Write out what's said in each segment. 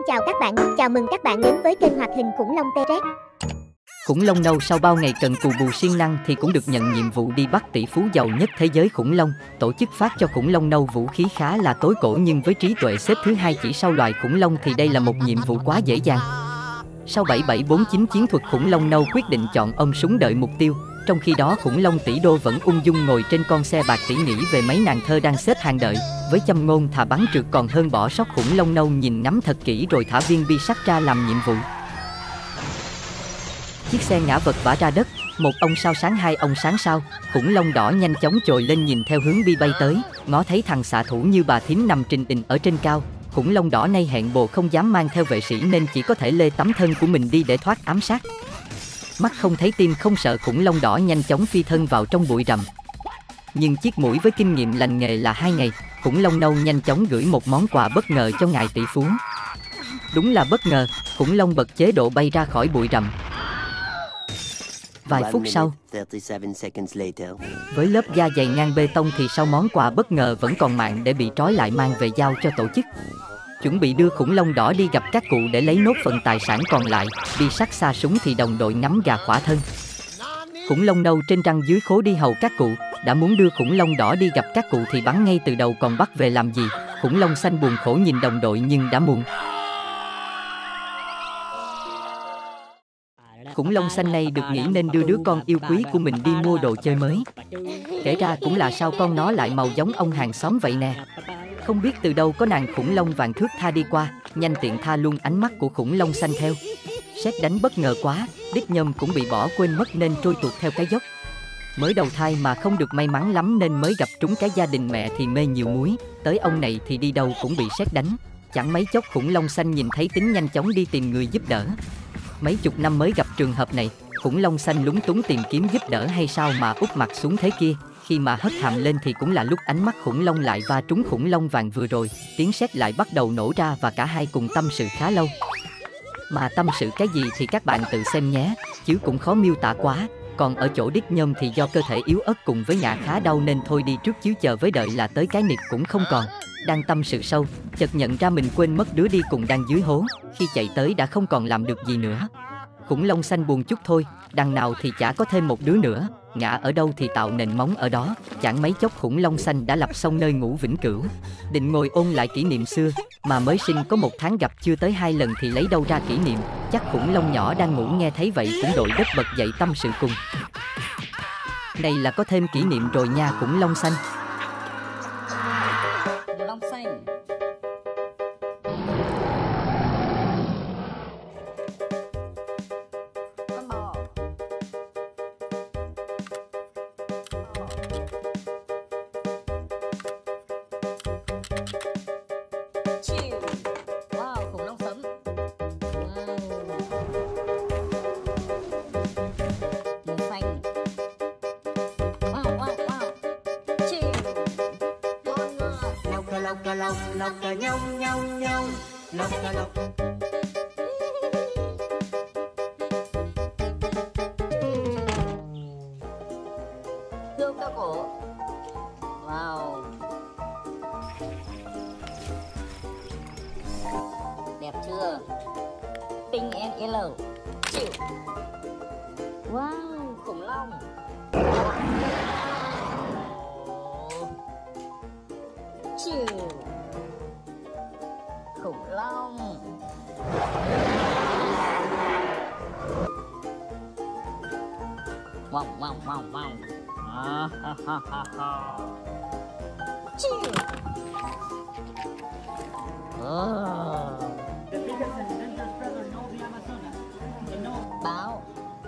chào các bạn, chào mừng các bạn đến với kênh hoạt hình khủng long T-Rex. Khủng long nâu sau bao ngày cần cù bù siêng năng thì cũng được nhận nhiệm vụ đi bắt tỷ phú giàu nhất thế giới khủng long. Tổ chức phát cho khủng long nâu vũ khí khá là tối cổ nhưng với trí tuệ xếp thứ hai chỉ sau loài khủng long thì đây là một nhiệm vụ quá dễ dàng. Sau 7749 chiến thuật, khủng long nâu quyết định chọn ôm súng đợi mục tiêu. Trong khi đó khủng long tỷ đô vẫn ung dung ngồi trên con xe bạc tỉ nghĩ về mấy nàng thơ đang xếp hàng đợi. Với châm ngôn thà bắn trượt còn hơn bỏ sót, khủng long nâu nhìn nắm thật kỹ rồi thả viên bi sắt ra làm nhiệm vụ. Chiếc xe ngã vật vã ra đất, một ông sao sáng hai ông sáng sao. Khủng long đỏ nhanh chóng trồi lên nhìn theo hướng bi bay tới, ngó thấy thằng xạ thủ như bà thím nằm trình hình ở trên cao. Khủng long đỏ nay hẹn bồ không dám mang theo vệ sĩ nên chỉ có thể lê tấm thân của mình đi để thoát ám sát. Mắt không thấy tim không sợ, khủng long đỏ nhanh chóng phi thân vào trong bụi rậm. Nhưng chiếc mũi với kinh nghiệm lành nghề là 2 ngày, khủng long nâu nhanh chóng gửi một món quà bất ngờ cho ngài tỷ phú. Đúng là bất ngờ, khủng long bật chế độ bay ra khỏi bụi rậm. Vài phút sau, với lớp da dày ngang bê tông thì sau món quà bất ngờ vẫn còn mạng để bị trói lại mang về giao cho tổ chức. Chuẩn bị đưa khủng long đỏ đi gặp các cụ để lấy nốt phần tài sản còn lại. Bi sắt xa súng thì đồng đội ngắm gà khỏa thân. Khủng long nâu trên răng dưới khố đi hầu các cụ. Đã muốn đưa khủng long đỏ đi gặp các cụ thì bắn ngay từ đầu, còn bắt về làm gì. Khủng long xanh buồn khổ nhìn đồng đội nhưng đã muộn. Khủng long xanh này được nghĩ nên đưa đứa con yêu quý của mình đi mua đồ chơi mới. Kể ra cũng là sao con nó lại màu giống ông hàng xóm vậy nè. Không biết từ đâu có nàng khủng long vàng thước tha đi qua, nhanh tiện tha luôn ánh mắt của khủng long xanh theo. Sét đánh bất ngờ quá, đít nhôm cũng bị bỏ quên mất nên trôi tuột theo cái dốc. Mới đầu thai mà không được may mắn lắm nên mới gặp trúng cái gia đình mẹ thì mê nhiều muối, tới ông này thì đi đâu cũng bị sét đánh. Chẳng mấy chốc khủng long xanh nhìn thấy tính nhanh chóng đi tìm người giúp đỡ. Mấy chục năm mới gặp trường hợp này, khủng long xanh lúng túng tìm kiếm giúp đỡ hay sao mà úp mặt xuống thế kia. Khi mà hất hàm lên thì cũng là lúc ánh mắt khủng long lại va trúng khủng long vàng vừa rồi. Tiếng sét lại bắt đầu nổ ra và cả hai cùng tâm sự khá lâu. Mà tâm sự cái gì thì các bạn tự xem nhé, chứ cũng khó miêu tả quá. Còn ở chỗ đít nhôm thì do cơ thể yếu ớt cùng với ngã khá đau nên thôi đi trước chứ chờ với đợi là tới cái nịt cũng không còn. Đang tâm sự sâu, chợt nhận ra mình quên mất đứa đi cùng đang dưới hố. Khi chạy tới đã không còn làm được gì nữa. Khủng long xanh buồn chút thôi, đằng nào thì chả có thêm một đứa nữa. Ngã ở đâu thì tạo nền móng ở đó. Chẳng mấy chốc khủng long xanh đã lập xong nơi ngủ vĩnh cửu. Định ngồi ôn lại kỷ niệm xưa, mà mới sinh có 1 tháng gặp chưa tới 2 lần thì lấy đâu ra kỷ niệm. Chắc khủng long nhỏ đang ngủ nghe thấy vậy cũng đội đất bật dậy tâm sự cùng. Này là có thêm kỷ niệm rồi nha khủng long xanh. Long xanh. Wow, khủng long sống. Wow. Màu xanh. Wow, wow, wow. Chill. Lộc cà nhông nhông nhông. Lộc cà lộc. Thương cao cổ. Wow. Đẹp chưa? Pink and yellow. Chill. Wow, khủng long. Chill. Khủng long. Wow, wow, wow, wow. Chill. Báo.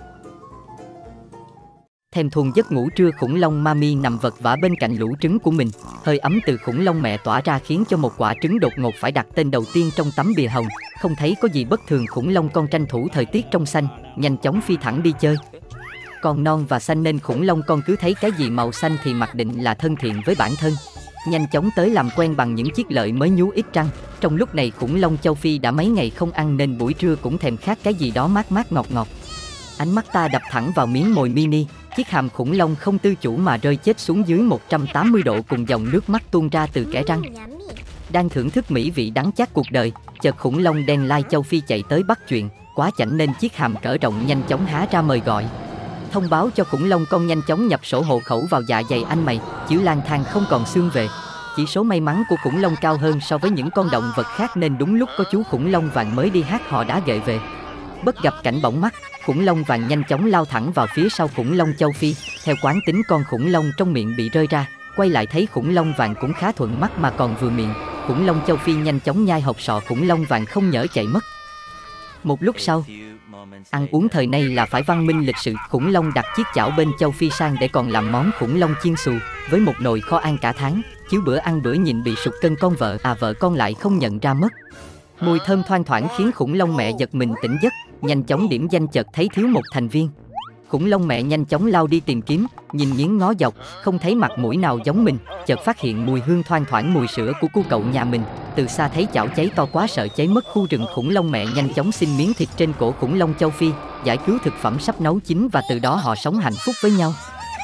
Thèm thuồng giấc ngủ trưa, khủng long mami nằm vật vã bên cạnh lũ trứng của mình. Hơi ấm từ khủng long mẹ tỏa ra khiến cho một quả trứng đột ngột phải đặt tên đầu tiên trong tấm bìa hồng. Không thấy có gì bất thường, khủng long con tranh thủ thời tiết trong xanh, nhanh chóng phi thẳng đi chơi. Còn non và xanh nên khủng long con cứ thấy cái gì màu xanh thì mặc định là thân thiện với bản thân. Nhanh chóng tới làm quen bằng những chiếc lợi mới nhú ít răng. Trong lúc này khủng long châu Phi đã mấy ngày không ăn nên buổi trưa cũng thèm khát cái gì đó mát mát ngọt ngọt. Ánh mắt ta đập thẳng vào miếng mồi mini. Chiếc hàm khủng long không tự chủ mà rơi chết xuống dưới 180 độ cùng dòng nước mắt tuôn ra từ kẽ răng. Đang thưởng thức mỹ vị đắng chát cuộc đời, Chợt khủng long đen lai châu Phi chạy tới bắt chuyện, quá chảnh nên chiếc hàm cỡ rộng nhanh chóng há ra mời gọi. Thông báo cho khủng long con nhanh chóng nhập sổ hộ khẩu vào dạ dày anh mày, chữ lang thang không còn xương về. Chỉ số may mắn của khủng long cao hơn so với những con động vật khác nên đúng lúc có chú khủng long vàng mới đi hát hò đá gậy về. Bất gặp cảnh bỏng mắt, khủng long vàng nhanh chóng lao thẳng vào phía sau khủng long châu Phi. Theo quán tính con khủng long trong miệng bị rơi ra, quay lại thấy khủng long vàng cũng khá thuận mắt mà còn vừa miệng. Khủng long châu Phi nhanh chóng nhai hộp sọ khủng long vàng không nhỡ chạy mất. Một lúc sau, ăn uống thời nay là phải văn minh lịch sự. Khủng long đặt chiếc chảo bên châu Phi sang để còn làm món khủng long chiên xù với một nồi kho ăn cả tháng. Chiếu bữa ăn bữa nhìn bị sụt cân con vợ vợ con lại không nhận ra mất. Mùi thơm thoang thoảng khiến khủng long mẹ giật mình tỉnh giấc, nhanh chóng điểm danh chợt thấy thiếu một thành viên. Khủng long mẹ nhanh chóng lao đi tìm kiếm, nhìn nghiến ngó dọc, không thấy mặt mũi nào giống mình, chợt phát hiện mùi hương thoang thoảng mùi sữa của cu cậu nhà mình. Từ xa thấy chảo cháy to quá sợ cháy mất khu rừng, khủng long mẹ nhanh chóng xin miếng thịt trên cổ khủng long châu Phi, giải cứu thực phẩm sắp nấu chín và từ đó họ sống hạnh phúc với nhau.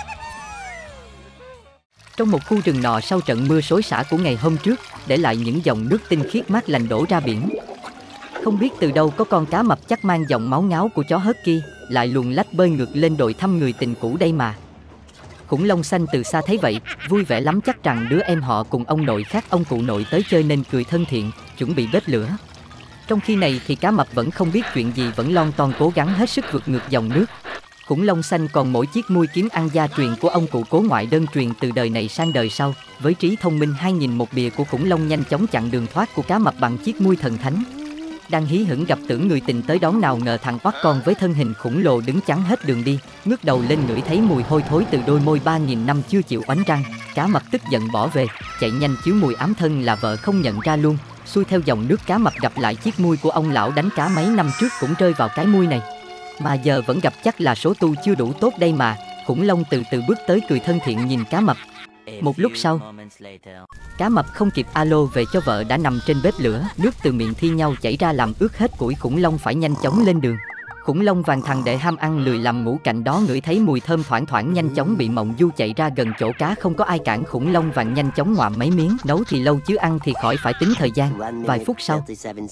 Trong một khu rừng nọ, sau trận mưa xối xả của ngày hôm trước, để lại những dòng nước tinh khiết mát lành đổ ra biển. Không biết từ đâu có con cá mập chắc mang dòng máu ngáo của chó husky, lại luồn lách bơi ngược lên đồi thăm người tình cũ đây mà. Khủng long xanh từ xa thấy vậy, vui vẻ lắm, chắc rằng đứa em họ cùng ông nội khác ông cụ nội tới chơi nên cười thân thiện, chuẩn bị bếp lửa. Trong khi này thì cá mập vẫn không biết chuyện gì, vẫn lon ton cố gắng hết sức vượt ngược dòng nước. Khủng long xanh còn mỗi chiếc muôi kiếm ăn gia truyền của ông cụ cố ngoại đơn truyền từ đời này sang đời sau. Với trí thông minh 2001 bìa của khủng long nhanh chóng chặn đường thoát của cá mập bằng chiếc muôi thần thánh. Đang hí hửng gặp tưởng người tình tới đón, nào ngờ thằng oắt con với thân hình khủng lồ đứng chắn hết đường đi, ngước đầu lên ngửi thấy mùi hôi thối từ đôi môi 3000 năm chưa chịu oánh răng. Cá mập tức giận bỏ về, chạy nhanh chiếu mùi ám thân là vợ không nhận ra luôn. Xuôi theo dòng nước cá mập gặp lại chiếc muôi của ông lão đánh cá mấy năm trước cũng rơi vào cái muôi này. Mà giờ vẫn gặp, chắc là số tu chưa đủ tốt đây mà. Khủng long từ từ bước tới cười thân thiện nhìn cá mập. Một lúc sau, cá mập không kịp alo về cho vợ đã nằm trên bếp lửa, nước từ miệng thi nhau chảy ra làm ướt hết củi. Khủng long phải nhanh chóng lên đường. Khủng long vàng thằng đệ ham ăn lười làm ngủ cạnh đó ngửi thấy mùi thơm thoảng thoảng nhanh chóng bị mộng du chạy ra gần chỗ cá, không có ai cản. Khủng long vàng nhanh chóng ngoạm mấy miếng, nấu thì lâu chứ ăn thì khỏi phải tính thời gian. Vài phút sau,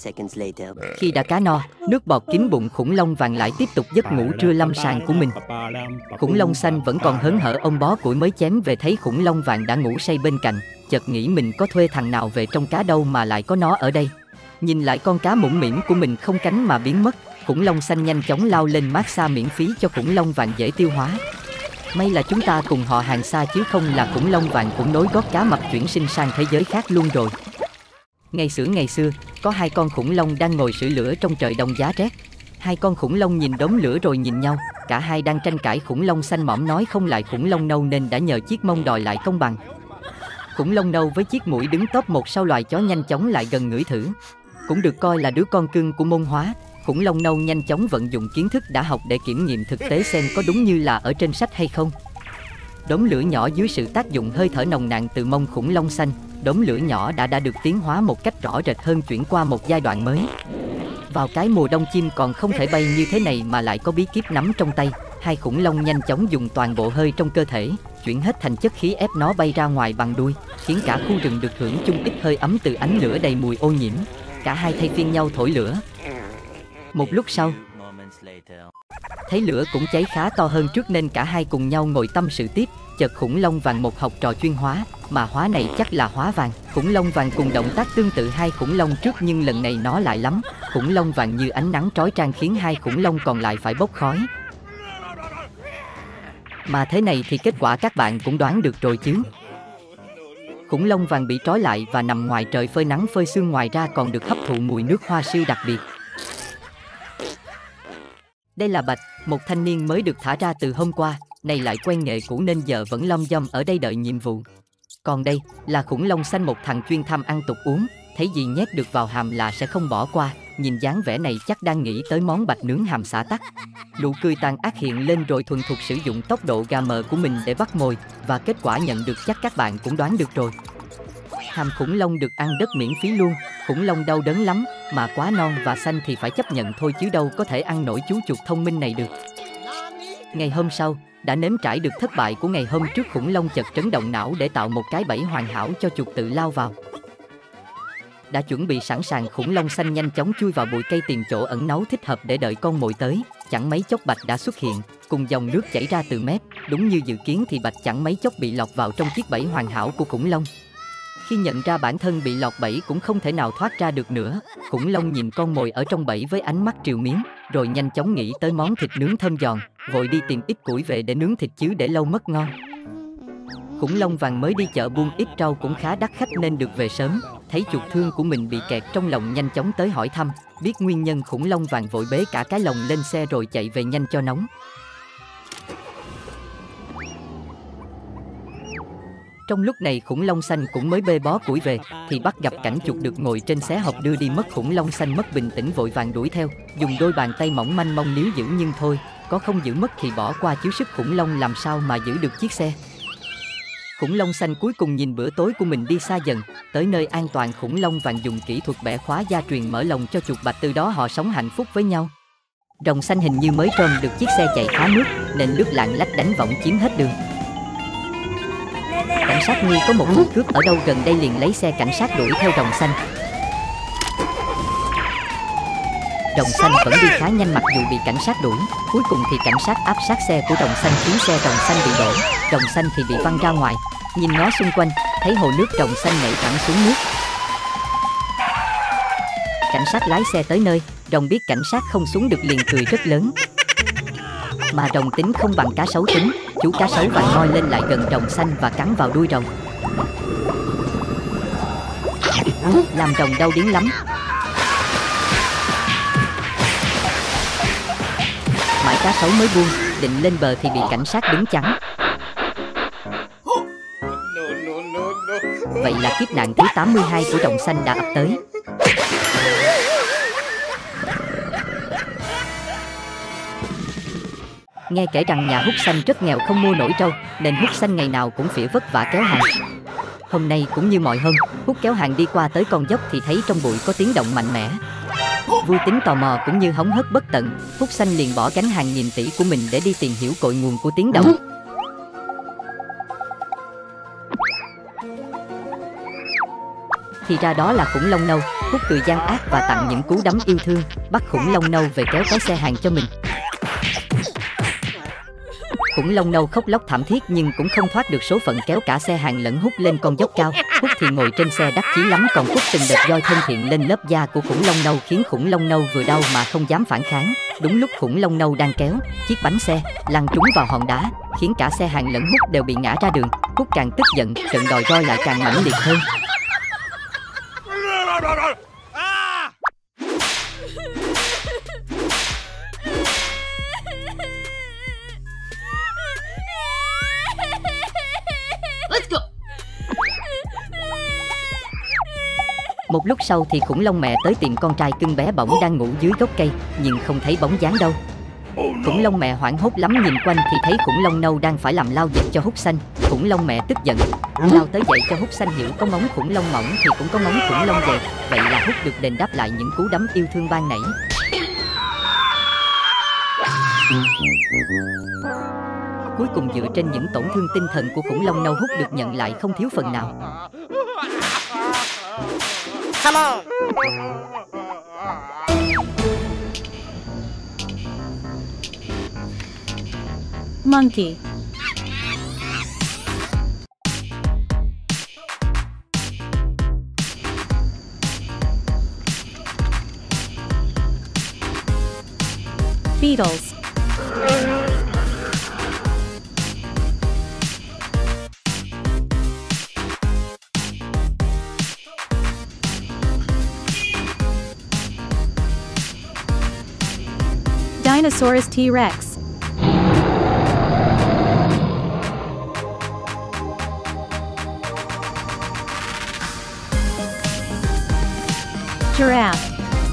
khi đã cá no, nước bọt kín bụng, khủng long vàng lại tiếp tục giấc ngủ trưa lâm sàng của mình. Khủng long xanh vẫn còn hớn hở ôm bó củi mới chém về thấy khủng long vàng đã ngủ say bên cạnh, chợt nghĩ mình có thuê thằng nào về trong cá đâu mà lại có nó ở đây. Nhìn lại con cá mũm mĩm của mình không cánh mà biến mất, khủng long xanh nhanh chóng lao lên massage miễn phí cho khủng long vàng dễ tiêu hóa. May là chúng ta cùng họ hàng xa chứ không là khủng long vàng cũng nối gót cá mập chuyển sinh sang thế giới khác luôn rồi. Ngày xưa, có hai con khủng long đang ngồi sưởi lửa trong trời đông giá rét. Hai con khủng long nhìn đống lửa rồi nhìn nhau, cả hai đang tranh cãi. Khủng long xanh mõm nói không lại khủng long nâu nên đã nhờ chiếc mông đòi lại công bằng. Khủng long nâu với chiếc mũi đứng top 1 sau loài chó nhanh chóng lại gần ngửi thử. Cũng được coi là đứa con cưng của môn hóa, khủng long nâu nhanh chóng vận dụng kiến thức đã học để kiểm nghiệm thực tế xem có đúng như là ở trên sách hay không. Đốm lửa nhỏ dưới sự tác dụng hơi thở nồng nàn từ mông khủng long xanh, đốm lửa nhỏ đã được tiến hóa một cách rõ rệt hơn, chuyển qua một giai đoạn mới. Vào cái mùa đông chim còn không thể bay như thế này mà lại có bí kíp nắm trong tay. Hai khủng long nhanh chóng dùng toàn bộ hơi trong cơ thể, chuyển hết thành chất khí ép nó bay ra ngoài bằng đuôi, khiến cả khu rừng được hưởng chung ít hơi ấm từ ánh lửa đầy mùi ô nhiễm. Cả hai thay phiên nhau thổi lửa. Một lúc sau, thấy lửa cũng cháy khá to hơn trước nên cả hai cùng nhau ngồi tâm sự tiếp. Chợt khủng long vàng một học trò chuyên hóa, mà hóa này chắc là hóa vàng. Khủng long vàng cùng động tác tương tự hai khủng long trước nhưng lần này nó lại lắm. Khủng long vàng như ánh nắng trói trang khiến hai khủng long còn lại phải bốc khói. Mà thế này thì kết quả các bạn cũng đoán được rồi chứ. Khủng long vàng bị trói lại và nằm ngoài trời phơi nắng phơi sương, ngoài ra còn được hấp thụ mùi nước hoa siêu đặc biệt. Đây là Bạch, một thanh niên mới được thả ra từ hôm qua, nay lại quen nghề cũ nên giờ vẫn lom dom ở đây đợi nhiệm vụ. Còn đây là khủng long xanh, một thằng chuyên tham ăn tục uống, thấy gì nhét được vào hàm là sẽ không bỏ qua. Nhìn dáng vẻ này chắc đang nghĩ tới món bạch nướng hàm xả tắc. Nụ cười tàn ác hiện lên rồi thuần thục sử dụng tốc độ gà mờ của mình để bắt mồi, và kết quả nhận được chắc các bạn cũng đoán được rồi. Hàm khủng long được ăn đất miễn phí luôn. Khủng long đau đớn lắm, mà quá non và xanh thì phải chấp nhận thôi chứ đâu có thể ăn nổi chú chuột thông minh này được. Ngày hôm sau, đã nếm trải được thất bại của ngày hôm trước, khủng long chợt chấn động não để tạo một cái bẫy hoàn hảo cho chuột tự lao vào. đã chuẩn bị sẵn sàng. Khủng long xanh nhanh chóng chui vào bụi cây tìm chỗ ẩn náu thích hợp để đợi con mồi tới. Chẳng mấy chốc Bạch đã xuất hiện, cùng dòng nước chảy ra từ mép. Đúng như dự kiến thì Bạch chẳng mấy chốc bị lọt vào trong chiếc bẫy hoàn hảo của khủng long. Khi nhận ra bản thân bị lọt bẫy cũng không thể nào thoát ra được nữa, khủng long nhìn con mồi ở trong bẫy với ánh mắt triều miến, rồi nhanh chóng nghĩ tới món thịt nướng thơm giòn, vội đi tìm ít củi về để nướng thịt chứ để lâu mất ngon. Khủng long vàng mới đi chợ buôn ít rau cũng khá đắt khách nên được về sớm. Thấy chuột thương của mình bị kẹt trong lồng nhanh chóng tới hỏi thăm. Biết nguyên nhân, khủng long vàng vội bế cả cái lồng lên xe rồi chạy về nhanh cho nóng. Trong lúc này khủng long xanh cũng mới bê bó củi về thì bắt gặp cảnh chuột được ngồi trên xé hộp đưa đi mất. Khủng long xanh mất bình tĩnh vội vàng đuổi theo, dùng đôi bàn tay mỏng manh mong níu giữ nhưng thôi, có không giữ mất thì bỏ qua chứ sức khủng long làm sao mà giữ được chiếc xe. Khủng long xanh cuối cùng nhìn bữa tối của mình đi xa dần, tới nơi an toàn. Khủng long vàng dùng kỹ thuật bẻ khóa gia truyền mở lồng cho chuột bạch, từ đó họ sống hạnh phúc với nhau. Rồng xanh hình như mới trôm được chiếc xe chạy khá mướt nên lướt lạng lách đánh võng chiếm hết đường. Cảnh sát nghi có một vụ cướp ở đâu gần đây liền lấy xe cảnh sát đuổi theo rồng xanh. Rồng xanh vẫn đi khá nhanh mặc dù bị cảnh sát đuổi. Cuối cùng thì cảnh sát áp sát xe của rồng xanh khiến xe rồng xanh bị đổ. Rồng xanh thì bị văng ra ngoài. Nhìn ngó xung quanh, thấy hồ nước, rồng xanh nhảy thẳng xuống nước. Cảnh sát lái xe tới nơi, rồng biết cảnh sát không xuống được liền cười rất lớn. Mà rồng tính không bằng cá sấu tính, chú cá sấu vàng ngoi lên lại gần rồng xanh và cắn vào đuôi rồng, làm rồng đau điếng lắm. Mãi cá sấu mới buông, định lên bờ thì bị cảnh sát đứng chắn. Vậy là kiếp nạn thứ 82 của rồng xanh đã ập tới. Nghe kể rằng nhà Hút Xanh rất nghèo không mua nổi trâu, nên Hút Xanh ngày nào cũng phỉa vất vả kéo hàng. Hôm nay cũng như mọi hôm, Hút kéo hàng đi qua tới con dốc thì thấy trong bụi có tiếng động mạnh mẽ. Vui tính tò mò cũng như hóng hớt bất tận, Hút Xanh liền bỏ gánh hàng nghìn tỷ của mình để đi tìm hiểu cội nguồn của tiếng động. Thì ra đó là khủng long nâu. Hút cười gian ác và tặng những cú đấm yêu thương, bắt khủng long nâu về kéo cái xe hàng cho mình. Khủng long nâu khóc lóc thảm thiết nhưng cũng không thoát được số phận kéo cả xe hàng lẫn Hút lên con dốc cao. Hút thì ngồi trên xe đắc chí lắm, còn Hút từng đợt roi thân thiện lên lớp da của khủng long nâu khiến khủng long nâu vừa đau mà không dám phản kháng. Đúng lúc khủng long nâu đang kéo, chiếc bánh xe lăn trúng vào hòn đá, khiến cả xe hàng lẫn Hút đều bị ngã ra đường. Hút càng tức giận, trận đòi roi lại càng mãnh liệt hơn. Một lúc sau thì khủng long mẹ tới tìm con trai cưng bé bỏng đang ngủ dưới gốc cây, nhưng không thấy bóng dáng đâu. Khủng long mẹ hoảng hốt lắm, nhìn quanh thì thấy khủng long nâu đang phải làm lao dịch cho Hút Xanh. Khủng long mẹ tức giận, lao tới dạy cho Hút Xanh hiểu có móng khủng long mỏng thì cũng có móng khủng long dày. Vậy là Hút được đền đáp lại những cú đấm yêu thương ban nãy. Cuối cùng dựa trên những tổn thương tinh thần của khủng long nâu, Hút được nhận lại không thiếu phần nào. Come on. Monkey. Beetles. Dinosaurus T-Rex. Giraffe.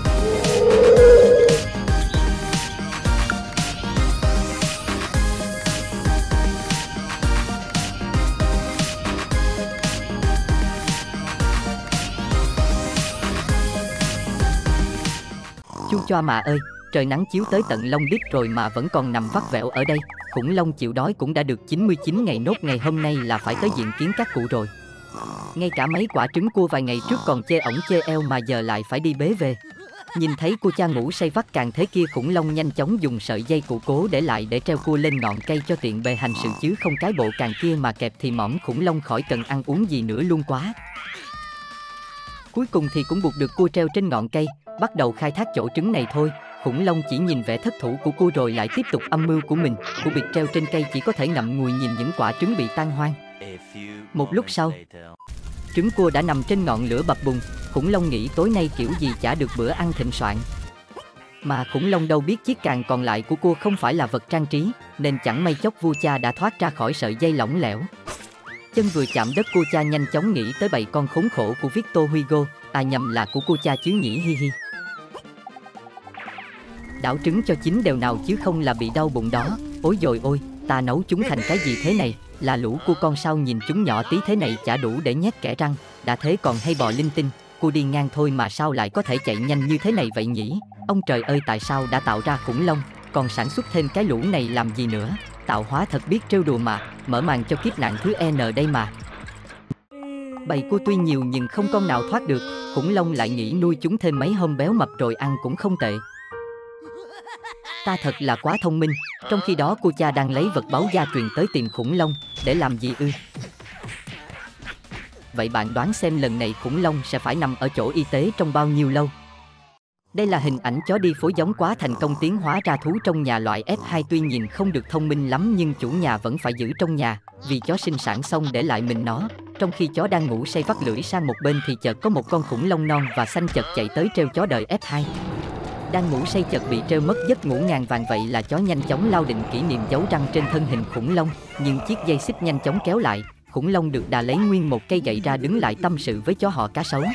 Chu choa mà ơi, trời nắng chiếu tới tận lông đít rồi mà vẫn còn nằm vắt vẻo ở đây. Khủng long chịu đói cũng đã được 99 ngày, nốt ngày hôm nay là phải tới diện kiến các cụ rồi. Ngay cả mấy quả trứng cua vài ngày trước còn chê ổng chê eo mà giờ lại phải đi bế về. Nhìn thấy cô cha ngủ say vắt càng thế kia, khủng long nhanh chóng dùng sợi dây cụ cố để lại để treo cua lên ngọn cây cho tiện bề hành sự, chứ không cái bộ càng kia mà kẹp thì mõm khủng long khỏi cần ăn uống gì nữa luôn quá. Cuối cùng thì cũng buộc được cua treo trên ngọn cây, bắt đầu khai thác chỗ trứng này thôi. Khủng long chỉ nhìn vẻ thất thủ của cua rồi lại tiếp tục âm mưu của mình. Cua bị treo trên cây chỉ có thể ngậm ngùi nhìn những quả trứng bị tan hoang. Một lúc sau, trứng cua đã nằm trên ngọn lửa bập bùng. Khủng long nghĩ tối nay kiểu gì chả được bữa ăn thịnh soạn. Mà khủng long đâu biết chiếc càng còn lại của cua không phải là vật trang trí, nên chẳng may chốc vua cha đã thoát ra khỏi sợi dây lỏng lẻo. Chân vừa chạm đất, cô cha nhanh chóng nghĩ tới bầy con khốn khổ của Victor Hugo. Nhầm, là của cô cha chứ nhỉ, hi hi. Đảo trứng cho chín đều nào chứ không là bị đau bụng đó. Ôi dồi ôi, ta nấu chúng thành cái gì thế này? Là lũ cua con sao nhìn chúng nhỏ tí thế này chả đủ để nhét kẽ răng. Đã thế còn hay bò linh tinh. Cua đi ngang thôi mà sao lại có thể chạy nhanh như thế này vậy nhỉ? Ông trời ơi, tại sao đã tạo ra khủng long, còn sản xuất thêm cái lũ này làm gì nữa? Tạo hóa thật biết trêu đùa mà, mở màn cho kiếp nạn thứ N đây mà. Bầy cua tuy nhiều nhưng không con nào thoát được. Khủng long lại nghĩ nuôi chúng thêm mấy hôm béo mập rồi ăn cũng không tệ. Ta thật là quá thông minh. Trong khi đó cô cha đang lấy vật báu gia truyền tới tìm khủng long. Để làm gì ư? Vậy bạn đoán xem lần này khủng long sẽ phải nằm ở chỗ y tế trong bao nhiêu lâu? Đây là hình ảnh chó đi phối giống quá thành công tiến hóa ra thú trong nhà loại F2. Tuy nhìn không được thông minh lắm nhưng chủ nhà vẫn phải giữ trong nhà, vì chó sinh sản xong để lại mình nó. Trong khi chó đang ngủ say vắt lưỡi sang một bên thì chợt có một con khủng long non và xanh chợt chạy tới treo chó đợi F2. Đang ngủ say chợt bị treo mất giấc ngủ ngàn vàng, vậy là chó nhanh chóng lao định kỷ niệm dấu răng trên thân hình khủng long, nhưng chiếc dây xích nhanh chóng kéo lại. Khủng long được đà lấy nguyên một cây gậy ra đứng lại tâm sự với chó họ cá sấu.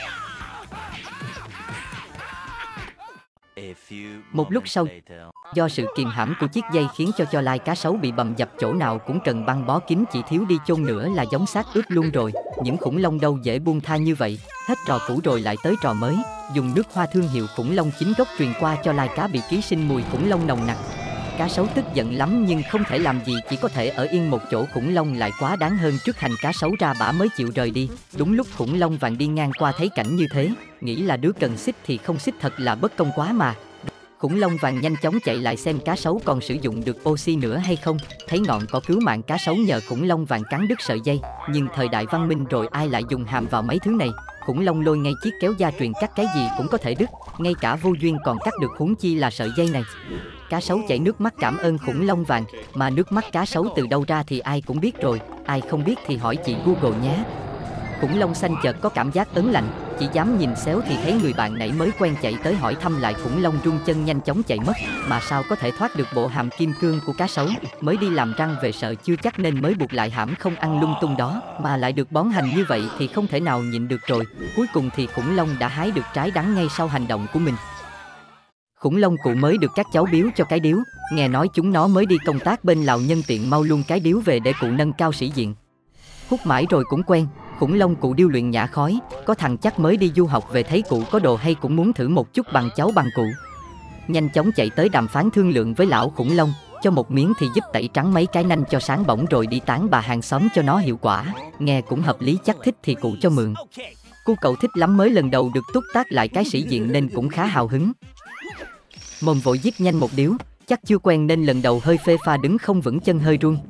Một lúc sau, do sự kìm hãm của chiếc dây khiến cho lai cá sấu bị bầm dập chỗ nào cũng cần băng bó kín, chỉ thiếu đi chôn nữa là giống xác ướp luôn rồi. Những khủng long đâu dễ buông tha như vậy, hết trò cũ rồi lại tới trò mới, dùng nước hoa thương hiệu khủng long chính gốc truyền qua cho lai cá bị ký sinh mùi khủng long nồng nặc. Cá sấu tức giận lắm nhưng không thể làm gì, chỉ có thể ở yên một chỗ. Khủng long lại quá đáng hơn, trước hành cá sấu ra bả mới chịu rời đi. Đúng lúc khủng long vàng đi ngang qua thấy cảnh như thế, nghĩ là đứa cần xích thì không xích, thật là bất công quá mà. Khủng long vàng nhanh chóng chạy lại xem cá sấu còn sử dụng được oxy nữa hay không. Thấy ngọn cỏ cứu mạng cá sấu nhờ khủng long vàng cắn đứt sợi dây. Nhưng thời đại văn minh rồi ai lại dùng hàm vào mấy thứ này. Khủng long lôi ngay chiếc kéo gia truyền cắt cái gì cũng có thể đứt, ngay cả vô duyên còn cắt được, huống chi là sợi dây này. Cá sấu chảy nước mắt cảm ơn khủng long vàng, mà nước mắt cá sấu từ đâu ra thì ai cũng biết rồi, ai không biết thì hỏi chị Google nhé. Khủng long xanh chợt có cảm giác ớn lạnh, chỉ dám nhìn xéo thì thấy người bạn nãy mới quen chạy tới hỏi thăm lại. Khủng long rung chân nhanh chóng chạy mất, mà sao có thể thoát được bộ hàm kim cương của cá sấu. Mới đi làm răng về sợ chưa chắc nên mới buộc lại hãm không ăn lung tung đó, mà lại được bón hành như vậy thì không thể nào nhịn được rồi. Cuối cùng thì khủng long đã hái được trái đắng ngay sau hành động của mình. Khủng long cụ mới được các cháu biếu cho cái điếu, nghe nói chúng nó mới đi công tác bên Lào nhân tiện mau luôn cái điếu về để cụ nâng cao sĩ diện. Hút mãi rồi cũng quen, khủng long cụ điêu luyện nhả khói, có thằng chắc mới đi du học về thấy cụ có đồ hay cũng muốn thử một chút bằng cháu bằng cụ. Nhanh chóng chạy tới đàm phán thương lượng với lão khủng long, cho một miếng thì giúp tẩy trắng mấy cái nanh cho sáng bỏng rồi đi tán bà hàng xóm cho nó hiệu quả, nghe cũng hợp lý, chắc thích thì cụ cho mượn. Cô cậu thích lắm, mới lần đầu được túc tác lại cái sĩ diện nên cũng khá hào hứng. Mồm vội díp nhanh một điếu, chắc chưa quen nên lần đầu hơi phê pha, đứng không vững chân hơi run.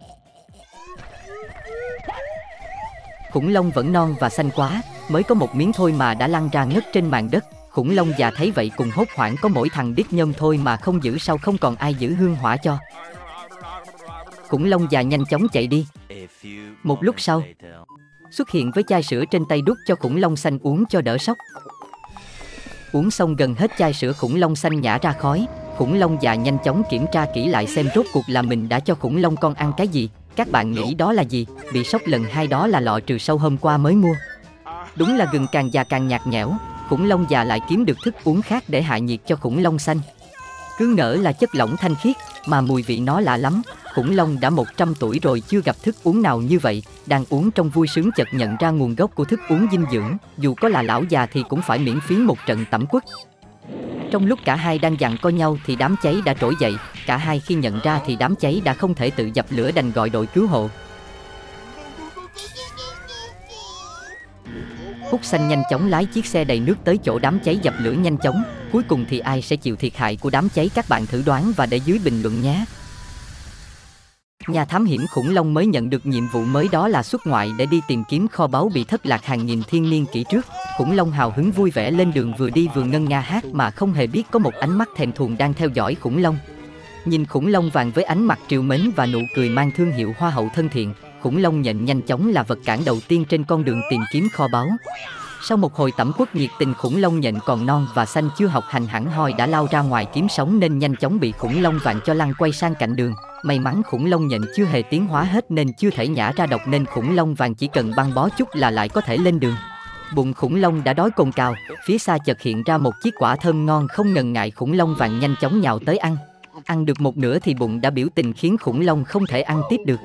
Khủng long vẫn non và xanh quá, mới có một miếng thôi mà đã lăn ra ngất trên màn đất. Khủng long già thấy vậy cùng hốt hoảng, có mỗi thằng điếc nhông thôi mà không giữ, sao không còn ai giữ hương hỏa cho. Khủng long già nhanh chóng chạy đi. Một lúc sau, xuất hiện với chai sữa trên tay đút cho khủng long xanh uống cho đỡ sốc. Uống xong gần hết chai sữa, khủng long xanh nhả ra khói. Khủng long già nhanh chóng kiểm tra kỹ lại xem rốt cuộc là mình đã cho khủng long con ăn cái gì. Các bạn nghĩ đó là gì? Bị sốc lần 2, đó là lọ trừ sâu hôm qua mới mua. Đúng là gừng càng già càng nhạt nhẽo. Khủng long già lại kiếm được thức uống khác để hạ nhiệt cho khủng long xanh. Cứ ngỡ là chất lỏng thanh khiết, mà mùi vị nó lạ lắm. Khủng long đã 100 tuổi rồi chưa gặp thức uống nào như vậy. Đang uống trong vui sướng chợt nhận ra nguồn gốc của thức uống dinh dưỡng, dù có là lão già thì cũng phải miễn phí một trận tẩm quất. Trong lúc cả hai đang giằng co nhau thì đám cháy đã trỗi dậy. Cả hai khi nhận ra thì đám cháy đã không thể tự dập lửa, đành gọi đội cứu hộ. Hút Xanh nhanh chóng lái chiếc xe đầy nước tới chỗ đám cháy dập lửa nhanh chóng. Cuối cùng thì ai sẽ chịu thiệt hại của đám cháy, các bạn thử đoán và để dưới bình luận nhé. Nhà thám hiểm khủng long mới nhận được nhiệm vụ mới, đó là xuất ngoại để đi tìm kiếm kho báu bị thất lạc hàng nghìn thiên niên kỷ trước. Khủng long hào hứng vui vẻ lên đường, vừa đi vừa ngân nga hát mà không hề biết có một ánh mắt thèm thuồng đang theo dõi khủng long. Nhìn khủng long vàng với ánh mặt trìu mến và nụ cười mang thương hiệu hoa hậu thân thiện, khủng long nhện nhanh chóng là vật cản đầu tiên trên con đường tìm kiếm kho báu. Sau một hồi tẩm quất nhiệt tình, khủng long nhện còn non và xanh chưa học hành hẳn hoi đã lao ra ngoài kiếm sống nên nhanh chóng bị khủng long vàng cho lăn quay sang cạnh đường. May mắn khủng long nhện chưa hề tiến hóa hết nên chưa thể nhả ra độc, nên khủng long vàng chỉ cần băng bó chút là lại có thể lên đường. Bụng khủng long đã đói cồn cào, phía xa chợt hiện ra một chiếc quả thơm ngon, không ngần ngại khủng long vàng nhanh chóng nhào tới ăn. Ăn được một nửa thì bụng đã biểu tình khiến khủng long không thể ăn tiếp được.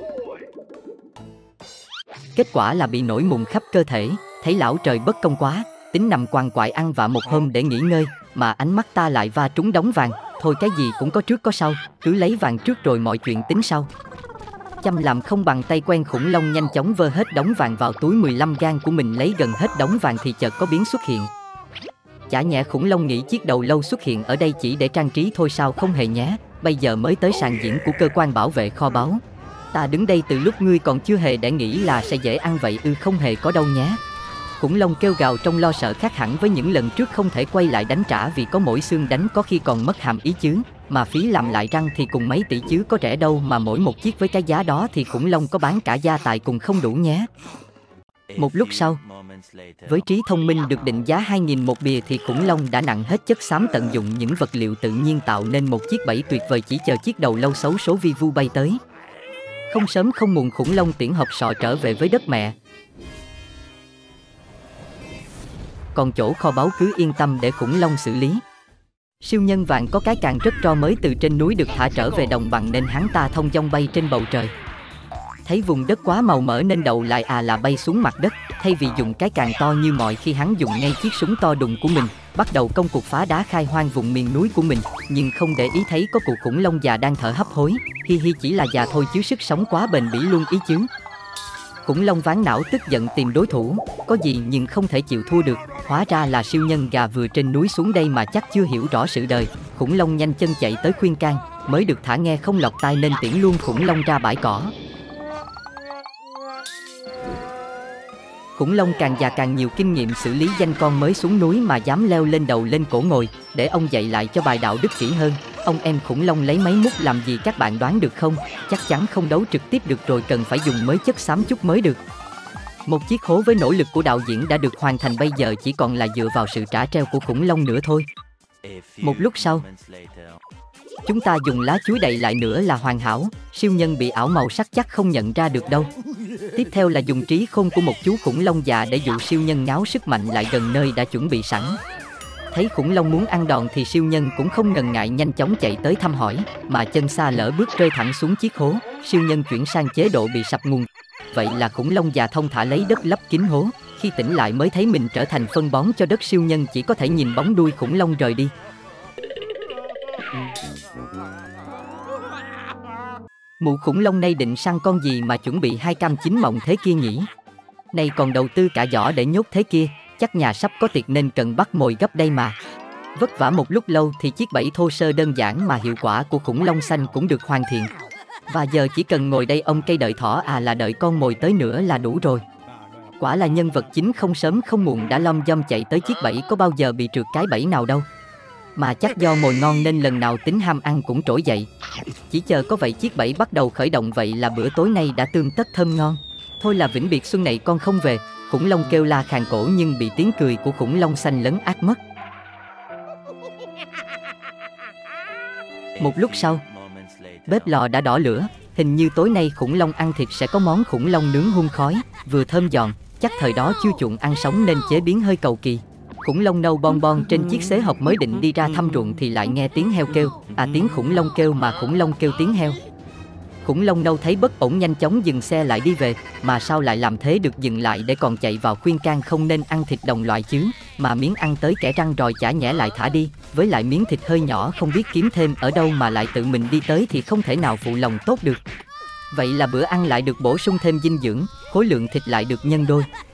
Kết quả là bị nổi mụn khắp cơ thể. Thấy lão trời bất công quá, tính nằm quằn quại ăn vạ một hôm để nghỉ ngơi, mà ánh mắt ta lại va trúng đống vàng. Thôi cái gì cũng có trước có sau, cứ lấy vàng trước rồi mọi chuyện tính sau. Chăm làm không bằng tay quen, khủng long nhanh chóng vơ hết đống vàng vào túi 15 gang của mình. Lấy gần hết đống vàng thì chợt có biến xuất hiện. Chả nhẽ khủng long nghĩ chiếc đầu lâu xuất hiện ở đây chỉ để trang trí thôi sao? Không hề nhé, bây giờ mới tới sàn diễn của cơ quan bảo vệ kho báu. Ta đứng đây từ lúc ngươi còn chưa hề để nghĩ là sẽ dễ ăn vậy ư? Không hề có đâu nhé. Khủng long kêu gào trong lo sợ, khác hẳn với những lần trước, không thể quay lại đánh trả vì có mỗi xương đánh có khi còn mất hàm ý chứ. Mà phí làm lại răng thì cùng mấy tỷ chứ có rẻ đâu, mà mỗi một chiếc với cái giá đó thì khủng long có bán cả gia tài cùng không đủ nhé. Một lúc sau, với trí thông minh được định giá 2.000 một bìa thì khủng long đã nặn hết chất xám, tận dụng những vật liệu tự nhiên tạo nên một chiếc bẫy tuyệt vời, chỉ chờ chiếc đầu lâu xấu số vi vu bay tới. Không sớm không muộn khủng long tiễn hộp sọ trở về với đất mẹ. Còn chỗ kho báu cứ yên tâm để khủng long xử lý. Siêu nhân vàng có cái càng rất tro mới từ trên núi được thả trở về đồng bằng nên hắn ta thông dong bay trên bầu trời. Thấy vùng đất quá màu mỡ nên đậu lại là bay xuống mặt đất. Thay vì dùng cái càng to như mọi khi, hắn dùng ngay chiếc súng to đùng của mình, bắt đầu công cuộc phá đá khai hoang vùng miền núi của mình. Nhưng không để ý thấy có cụ khủng long già đang thở hấp hối. Hi hi, chỉ là già thôi chứ sức sống quá bền bỉ luôn ý chứ. Khủng long ván não tức giận tìm đối thủ, có gì nhưng không thể chịu thua được. Hóa ra là siêu nhân gà vừa trên núi xuống đây mà chắc chưa hiểu rõ sự đời. Khủng long nhanh chân chạy tới khuyên can, mới được thả nghe không lọt tai nên tiễn luôn khủng long ra bãi cỏ. Khủng long càng già càng nhiều kinh nghiệm xử lý danh con mới xuống núi mà dám leo lên đầu lên cổ ngồi. Để ông dạy lại cho bài đạo đức kỹ hơn. Ông em khủng long lấy máy múc làm gì các bạn đoán được không? Chắc chắn không đấu trực tiếp được rồi, cần phải dùng mới chất xám chút mới được. Một chiếc hố với nỗ lực của đạo diễn đã được hoàn thành, bây giờ chỉ còn là dựa vào sự trả treo của khủng long nữa thôi. Một lúc sau, chúng ta dùng lá chuối đậy lại nữa là hoàn hảo. Siêu nhân bị ảo màu sắc chắc không nhận ra được đâu. Tiếp theo là dùng trí khôn của một chú khủng long già để dụ siêu nhân ngáo sức mạnh lại gần nơi đã chuẩn bị sẵn. Thấy khủng long muốn ăn đòn thì siêu nhân cũng không ngần ngại nhanh chóng chạy tới thăm hỏi, mà chân xa lỡ bước rơi thẳng xuống chiếc hố. Siêu nhân chuyển sang chế độ bị sập nguồn. Vậy là khủng long già thông thả lấy đất lấp kín hố. Khi tỉnh lại mới thấy mình trở thành phân bón cho đất, siêu nhân chỉ có thể nhìn bóng đuôi khủng long rời đi. Mụ khủng long này định săn con gì mà chuẩn bị 2 cam chín mọng thế kia nhỉ? Này còn đầu tư cả giỏ để nhốt thế kia, chắc nhà sắp có tiệc nên cần bắt mồi gấp đây mà. Vất vả một lúc lâu thì chiếc bẫy thô sơ đơn giản mà hiệu quả của khủng long xanh cũng được hoàn thiện. Và giờ chỉ cần ngồi đây ôm cây đợi thỏ là đợi con mồi tới nữa là đủ rồi. Quả là nhân vật chính không sớm không muộn đã lom dom chạy tới chiếc bẫy, có bao giờ bị trượt cái bẫy nào đâu. Mà chắc do mồi ngon nên lần nào tính ham ăn cũng trỗi dậy. Chỉ chờ có vậy chiếc bẫy bắt đầu khởi động, vậy là bữa tối nay đã tươm tất thơm ngon. Thôi là vĩnh biệt xuân này con không về. Khủng long kêu la khàn cổ nhưng bị tiếng cười của khủng long xanh lấn át mất. Một lúc sau, bếp lò đã đỏ lửa. Hình như tối nay khủng long ăn thịt sẽ có món khủng long nướng hun khói, vừa thơm giòn. Chắc thời đó chưa chuộng ăn sống nên chế biến hơi cầu kỳ. Khủng long nâu bon bon trên chiếc xế hộp mới định đi ra thăm ruộng thì lại nghe tiếng heo kêu. Tiếng khủng long kêu mà khủng long kêu tiếng heo. Khủng long nâu thấy bất ổn nhanh chóng dừng xe lại đi về. Mà sao lại làm thế được, dừng lại để còn chạy vào khuyên can không nên ăn thịt đồng loại chứ. Mà miếng ăn tới kẻ răng rồi chả nhẽ lại thả đi. Với lại miếng thịt hơi nhỏ không biết kiếm thêm ở đâu mà lại tự mình đi tới thì không thể nào phụ lòng tốt được. Vậy là bữa ăn lại được bổ sung thêm dinh dưỡng, khối lượng thịt lại được nhân đôi.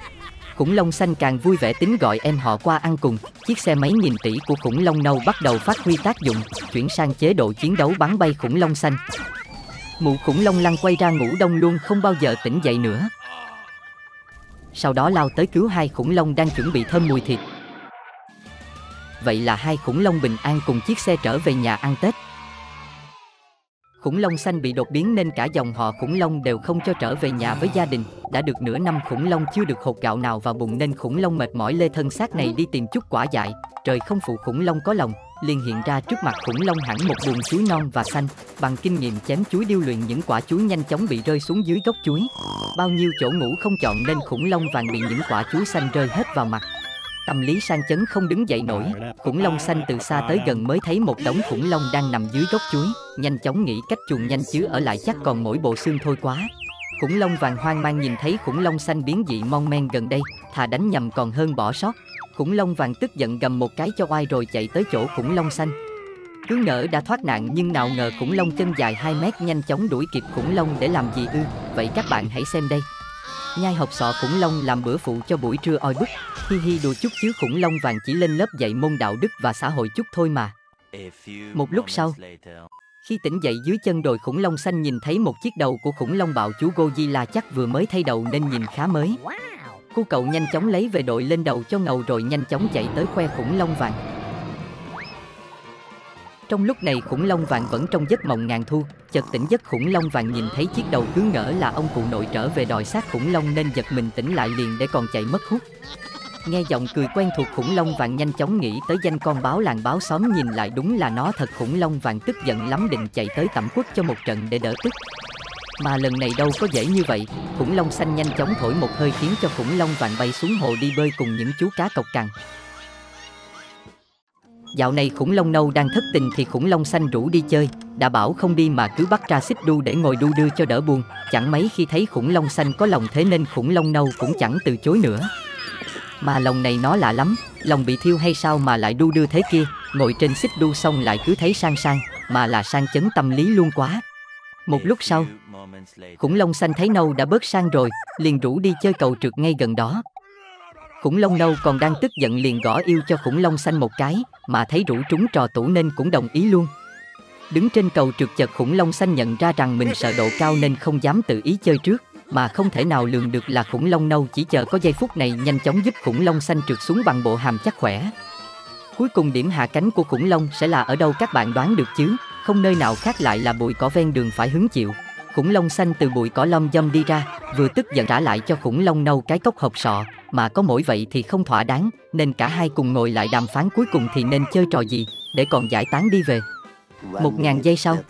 Khủng long xanh càng vui vẻ tính gọi em họ qua ăn cùng. Chiếc xe máy nghìn tỷ của khủng long nâu bắt đầu phát huy tác dụng, chuyển sang chế độ chiến đấu bắn bay khủng long xanh. Mụ khủng long lăn quay ra ngủ đông luôn, không bao giờ tỉnh dậy nữa. Sau đó lao tới cứu hai khủng long đang chuẩn bị thơm mùi thịt. Vậy là hai khủng long bình an cùng chiếc xe trở về nhà ăn Tết. Khủng long xanh bị đột biến nên cả dòng họ khủng long đều không cho trở về nhà với gia đình. Đã được nửa năm khủng long chưa được hột gạo nào vào bụng nên khủng long mệt mỏi lê thân xác này đi tìm chút quả dại. Trời không phụ khủng long có lòng, liền hiện ra trước mặt khủng long hẳn một buồng chuối non và xanh. Bằng kinh nghiệm chém chuối điêu luyện, những quả chuối nhanh chóng bị rơi xuống dưới gốc chuối. Bao nhiêu chỗ ngủ không chọn nên khủng long vàng bị những quả chuối xanh rơi hết vào mặt. Tâm lý sang chấn không đứng dậy nổi. Khủng long xanh từ xa tới gần mới thấy một đống khủng long đang nằm dưới gốc chuối. Nhanh chóng nghĩ cách chuồn nhanh chứ ở lại chắc còn mỗi bộ xương thôi quá. Khủng long vàng hoang mang nhìn thấy khủng long xanh biến dị mon men gần đây, thà đánh nhầm còn hơn bỏ sót. Khủng long vàng tức giận gầm một cái cho oai rồi chạy tới chỗ khủng long xanh. Cứ ngỡ đã thoát nạn nhưng nào ngờ khủng long chân dài 2 mét nhanh chóng đuổi kịp khủng long để làm gì ư? Vậy các bạn hãy xem đây. Nhai hộp sọ khủng long làm bữa phụ cho buổi trưa oi bức. Hi hi đùa chút chứ khủng long vàng chỉ lên lớp dạy môn đạo đức và xã hội chút thôi mà. Một lúc sau, khi tỉnh dậy dưới chân đồi khủng long xanh nhìn thấy một chiếc đầu của khủng long bạo chú Godzilla chắc vừa mới thay đầu nên nhìn khá mới. Cô cậu nhanh chóng lấy về đội lên đầu cho ngầu rồi nhanh chóng chạy tới khoe khủng long vàng. Trong lúc này khủng long vàng vẫn trong giấc mộng ngàn thu, chợt tỉnh giấc khủng long vàng nhìn thấy chiếc đầu cứ ngỡ là ông cụ nội trở về đòi xác khủng long nên giật mình tỉnh lại liền để còn chạy mất hút. Nghe giọng cười quen thuộc khủng long vàng nhanh chóng nghĩ tới danh con báo làng báo xóm, nhìn lại đúng là nó thật. Khủng long vàng tức giận lắm định chạy tới tẩm quất cho một trận để đỡ tức. Mà lần này đâu có dễ như vậy, khủng long xanh nhanh chóng thổi một hơi khiến cho khủng long vàng bay xuống hồ đi bơi cùng những chú cá cọc cằn. Dạo này khủng long nâu đang thất tình thì khủng long xanh rủ đi chơi, đã bảo không đi mà cứ bắt ra xích đu để ngồi đu đưa cho đỡ buồn. Chẳng mấy khi thấy khủng long xanh có lòng thế nên khủng long nâu cũng chẳng từ chối nữa. Mà lòng này nó lạ lắm, lòng bị thiêu hay sao mà lại đu đưa thế kia, ngồi trên xích đu xong lại cứ thấy sang sang, mà là sang chấn tâm lý luôn quá. Một lúc sau, khủng long xanh thấy nâu đã bớt sang rồi, liền rủ đi chơi cầu trượt ngay gần đó. Khủng long nâu còn đang tức giận liền gõ yêu cho khủng long xanh một cái, mà thấy rủ trúng trò tủ nên cũng đồng ý luôn. Đứng trên cầu trượt chợt khủng long xanh nhận ra rằng mình sợ độ cao nên không dám tự ý chơi trước, mà không thể nào lường được là khủng long nâu chỉ chờ có giây phút này nhanh chóng giúp khủng long xanh trượt xuống bằng bộ hàm chắc khỏe. Cuối cùng điểm hạ cánh của khủng long sẽ là ở đâu các bạn đoán được chứ? Không nơi nào khác lại là bụi cỏ ven đường phải hứng chịu. Khủng long xanh từ bụi cỏ lom dom đi ra, vừa tức giận trả lại cho khủng long nâu cái cốc hộp sọ, mà có mỗi vậy thì không thỏa đáng, nên cả hai cùng ngồi lại đàm phán cuối cùng thì nên chơi trò gì, để còn giải tán đi về. 1000 giây sau,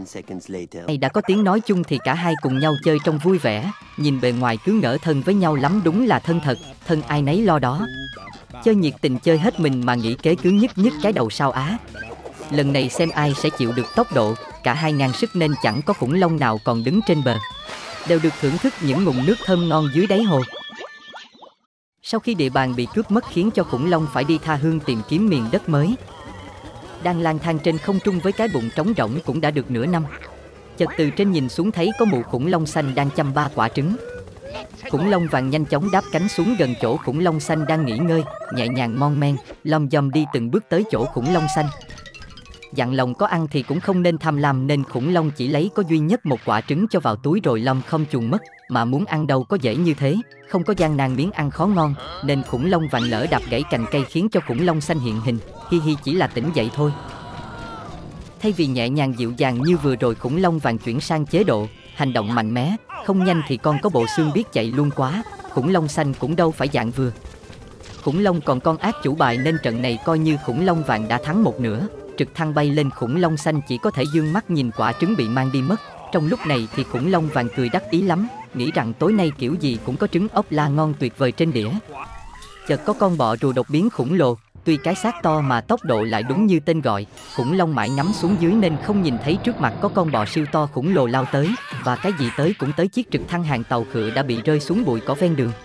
đã có tiếng nói chung thì cả hai cùng nhau chơi trong vui vẻ, nhìn bề ngoài cứ ngỡ thân với nhau lắm, đúng là thân thật, thân ai nấy lo đó. Chơi nhiệt tình chơi hết mình mà nghĩ kế cứ nhức nhức cái đầu sao á. Lần này xem ai sẽ chịu được tốc độ, cả hai ngang sức nên chẳng có khủng long nào còn đứng trên bờ, đều được thưởng thức những ngụm nước thơm ngon dưới đáy hồ. Sau khi địa bàn bị cướp mất khiến cho khủng long phải đi tha hương tìm kiếm miền đất mới. Đang lang thang trên không trung với cái bụng trống rỗng cũng đã được nửa năm. Chợt từ trên nhìn xuống thấy có mụ khủng long xanh đang chăm 3 quả trứng. Khủng long vàng nhanh chóng đáp cánh xuống gần chỗ khủng long xanh đang nghỉ ngơi, nhẹ nhàng mon men, lom dom đi từng bước tới chỗ khủng long xanh. Dặn lòng có ăn thì cũng không nên tham lam nên khủng long chỉ lấy có duy nhất một quả trứng cho vào túi rồi lom không chuồn mất, mà muốn ăn đâu có dễ như thế, không có gian nan miếng ăn khó ngon, nên khủng long vàng lỡ đạp gãy cành cây khiến cho khủng long xanh hiện hình, hi hi chỉ là tỉnh dậy thôi. Thay vì nhẹ nhàng dịu dàng như vừa rồi, khủng long vàng chuyển sang chế độ hành động mạnh mẽ, không nhanh thì con có bộ xương biết chạy luôn quá. Khủng long xanh cũng đâu phải dạng vừa. Khủng long còn con ác chủ bài nên trận này coi như khủng long vàng đã thắng một nửa. Trực thăng bay lên, khủng long xanh chỉ có thể dương mắt nhìn quả trứng bị mang đi mất. Trong lúc này thì khủng long vàng cười đắc ý lắm, nghĩ rằng tối nay kiểu gì cũng có trứng ốp la ngon tuyệt vời trên đĩa. Chợt có con bọ rùa đột biến khủng lồ, tuy cái xác to mà tốc độ lại đúng như tên gọi. Khủng long mãi ngắm xuống dưới nên không nhìn thấy trước mặt có con bọ siêu to khủng lồ lao tới, và cái gì tới cũng tới chiếc trực thăng hàng tàu khựa đã bị rơi xuống bụi cỏ ven đường.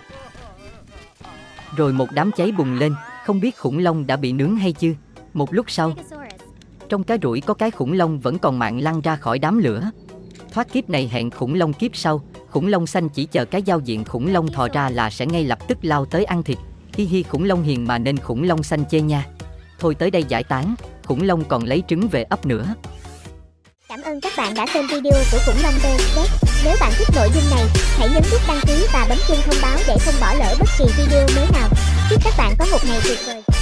Rồi một đám cháy bùng lên, không biết khủng long đã bị nướng hay chưa. Một lúc sau, trong cái rủi có cái khủng long vẫn còn mạng lăn ra khỏi đám lửa. Thoát kiếp này hẹn khủng long kiếp sau, Khủng long xanh chỉ chờ cái giao diện khủng long thò ra là sẽ ngay lập tức lao tới ăn thịt. Hi hi, khủng long hiền mà nên khủng long xanh chê nha. Thôi tới đây giải tán, khủng long còn lấy trứng về ấp nữa. Cảm ơn các bạn đã xem video của Khủng Long TRX. Nếu bạn thích nội dung này, hãy nhấn nút đăng ký và bấm chuông thông báo để không bỏ lỡ bất kỳ video mới nào. Chúc các bạn có một ngày tuyệt vời.